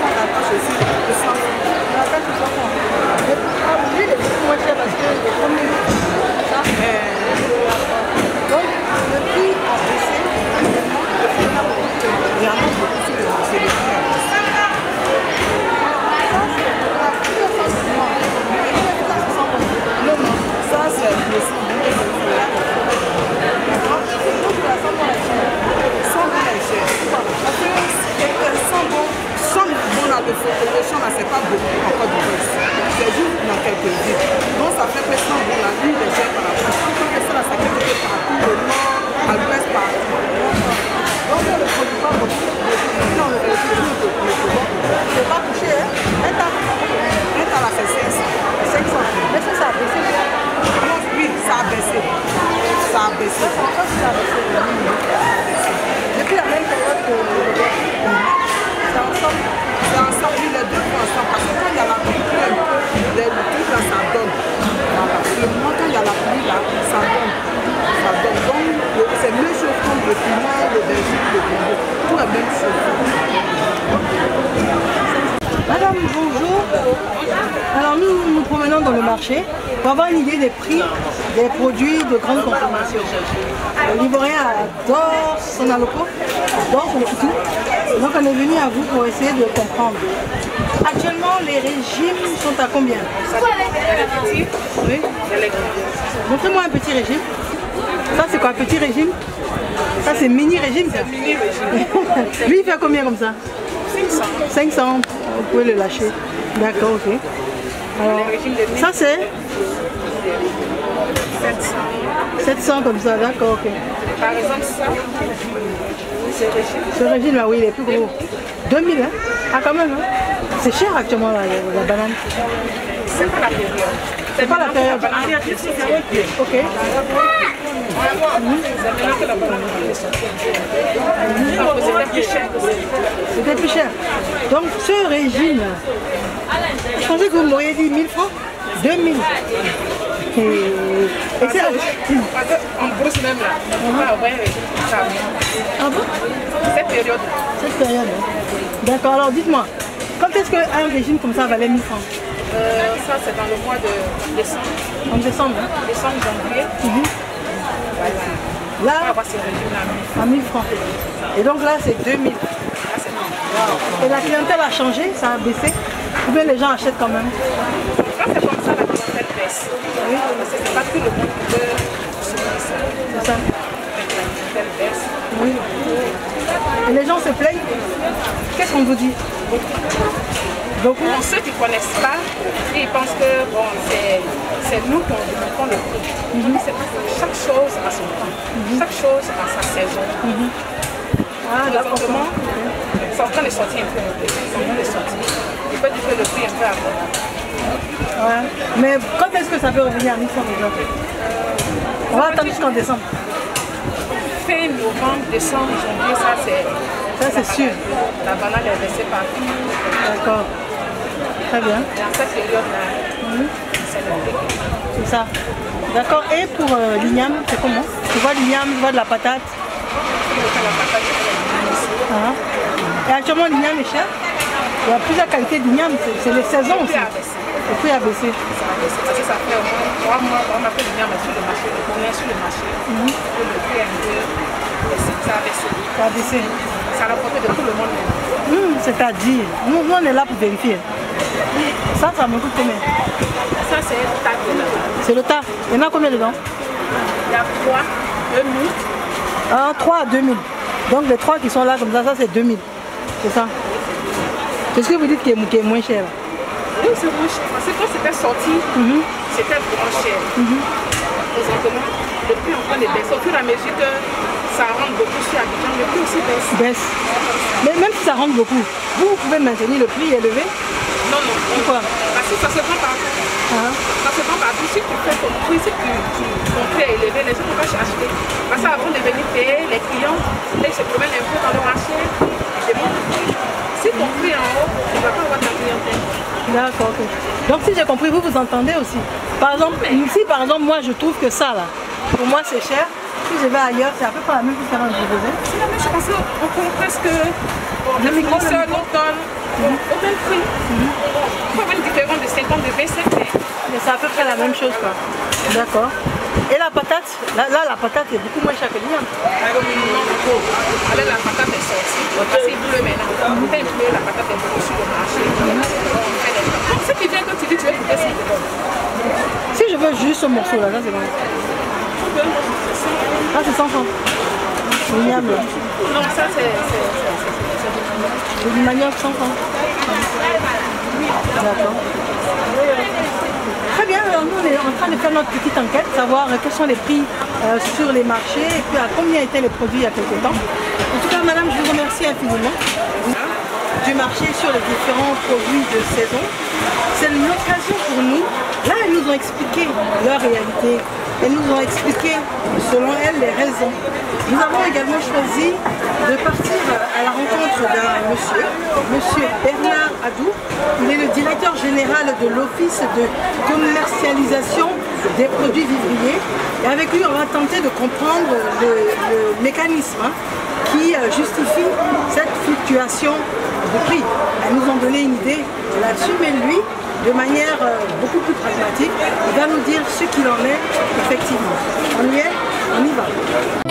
la tâche aussi de 100 francs. La tâche de 100 francs. L'huile est beaucoup moins chère parce que les premiers. Donc, le prix a baissé. Il y en a beaucoup sur le marché. Ça, c'est le de photographie, c'est pas beaucoup encore de reste. C'est juste dans quelques villes. Donc ça fait presque bon la nuit des gens par rapport. Quand que ça, ça fait partout, le nord, à l'ouest, partout. Donc on ne produit pas beaucoup. Non, le c'est pas touché, hein. Un tas là, c'est 500. 500. Mais ça a baissé. Oui, ça a baissé. Ça a baissé. Ça a baissé. Depuis la même période que c'est ensemble. C'est ensemble, les deux vont ensemble. Parce que quand il y a la pluie, les trucs là, ça donne. Voilà. Le moment quand il y a la pluie là, ça donne. Ça donne. Donc, c'est même chose comme le piment, le Belgique, le Congo. Tout est même chose. Madame, bonjour. Alors nous nous promenons dans le marché pour avoir une idée des prix des produits de grande consommation. Le Livorien adore son aloko, adore son toutou. Donc on est venu à vous pour essayer de comprendre. Actuellement, les régimes sont à combien? Oui. Montrez-moi un petit régime. Ça c'est quoi, un petit régime? Ça c'est mini régime ça? Mini régime. Lui il fait combien comme ça? 500. 500. Vous pouvez le lâcher. D'accord, ok. Alors, ça c'est 700. 700 comme ça, d'accord, ok. Par exemple ça, ce régime là, oui, il est plus gros. 2000, hein? Ah quand même, hein? C'est cher actuellement la banane. c'est pas la période. C'est pas la période. Ok. C'était plus cher. Donc ce régime, je pensais que vous m'auriez dit 1000 francs. 2000. Et c'est en brousse même là, on va avoir ça. Ah bon? Cette période. Cette période. D'accord, alors dites-moi, quand est-ce qu'un régime comme ça valait 1000 francs? Ça c'est dans le mois de décembre. En décembre, hein? Décembre, janvier. Voilà. Là, on va avoir ces régimes-là à 1000 francs. Et donc là, c'est 2000. Là, c'est bon. Et la clientèle a changé, ça a baissé. Ou bien les gens achètent quand même? Quand c'est comme ça, la clientèle baisse. Oui. Parce que c'est pas tout le monde qui peut consommer ça. C'est ça. La clientèle baisse. Oui. Et les gens se plaignent. Qu'est-ce qu'on vous dit? Donc, pour ceux qui ne connaissent pas, ils pensent que bon, c'est nous qui font le prix. Chaque chose a son temps. Chaque chose a sa saison. Ah, d'accord. C'est en train de sortir un peu. C'est en train de sortir. Il peut dire que le prix est un peu abordable. Ouais. Mais quand est-ce que ça peut revenir à 1000 francs déjà? On va attendre jusqu'en décembre. Fin novembre, décembre, janvier, ça c'est sûr. La banane est baissée partout. D'accord. Très bien. Dans cette période-là, c'est le prix. C'est ça. D'accord. Et pour l'igname, c'est comment? Tu vois l'igname, tu vois de la patate. Et actuellement l'igname est cher. Il y a plusieurs qualités d'igname, c'est les saisons aussi. Le prix a baissé. Parce que ça fait au moins 3 mois, on a fait l'igname sur le marché, on est sur le marché. Le prix est un peu baissé, ça a baissé. Ça a baissé. Ça a rapporté de tout le monde. C'est-à-dire, nous on est là pour vérifier. Ça me coûte combien? Ça c'est le tas de là. C'est le tas. Il y en a combien dedans? Il y a 3, 2000. Ah, 3 à 2000. Donc les 3 qui sont là comme ça c'est 2000. C'est ça. C'est ce que vous dites qui est moins cher. Oui, c'est moins cher. Parce que quand c'était sorti, c'était vraiment cher. Présentement, le prix est en train de baisser. Au fur et à mesure que ça rentre beaucoup sur Abidjan, le prix aussi baisse. Mais même si ça rentre beaucoup, vous pouvez maintenir le prix élevé? Non. Pourquoi? Parce que ça se vend partout. Ça se vend partout. Si tu fais ton prix, si ton prix est élevé, les gens ne vont pas acheter. Parce qu'avant de venir payer, les clients, ils se promènent un peu dans le marché, ils demandent le prix. Si ton prix est en haut, tu ne vas pas avoir ta clientèle. D'accord, ok. Donc si j'ai compris, vous entendez aussi. Par exemple, si par exemple moi je trouve que ça là, pour moi c'est cher, si je vais ailleurs, c'est à peu près la même chose que je faisais. C'est la même chose parce qu'on compte presque le micro-sol, l'automne. Au la même chose quoi. D'accord. Et la patate, là la patate est beaucoup moins chère que l'Igname. Alors la patate est sortie, parce qu'il voulait maintenant. Vous faites la patate est beaucoup sur le marché. Donc ce qui vient quand tu dis tu veux goûter, c'est bon. Si je veux juste ce morceau là, c'est bon. Ah c'est 100 francs. L'Igname. Non, ça c'est du manioc 100 francs. D'accord. Très bien, alors nous on est en train de faire notre petite enquête, savoir quels sont les prix sur les marchés et puis à combien étaient les produits il y a quelques temps. En tout cas madame, je vous remercie infiniment du marché sur les différents produits de saison. C'est l'occasion pour nous, là elles nous ont expliqué leur réalité, elles nous ont expliqué selon elles les raisons. Nous avons également choisi de partir à la rencontre d'un monsieur Bernard Adou. Il est le directeur général de l'Office de commercialisation des produits vivriers. Et avec lui, on va tenter de comprendre le mécanisme qui justifie cette fluctuation de prix. Elles nous ont donné une idée là-dessus, mais lui, de manière beaucoup plus pragmatique, il va nous dire ce qu'il en est effectivement. On y est, on y va.